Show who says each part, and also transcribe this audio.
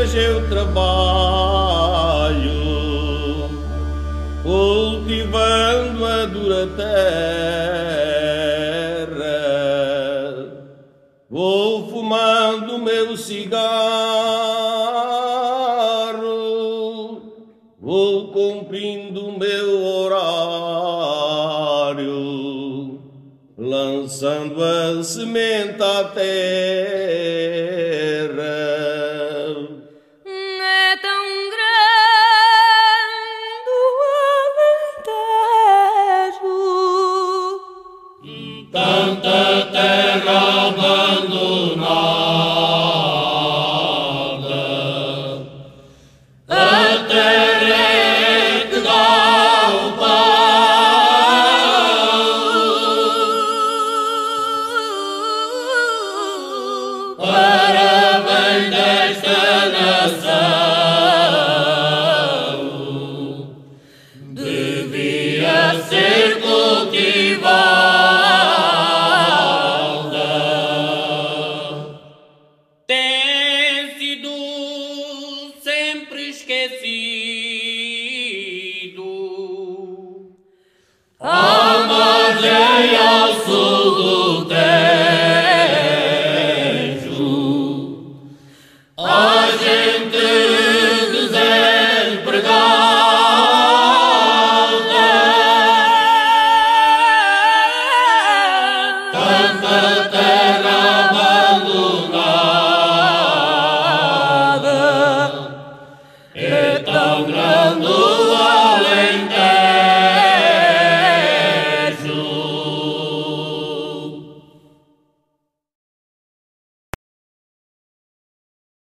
Speaker 1: seja eu trabalho, cultivando a dura terra, vou fumando o meu cigarro, vou cumprindo o meu horário, lançando a semente à terra.
Speaker 2: É tão grande o alentejo,
Speaker 1: Tanta terra abandonada, a terra é que dá o pão.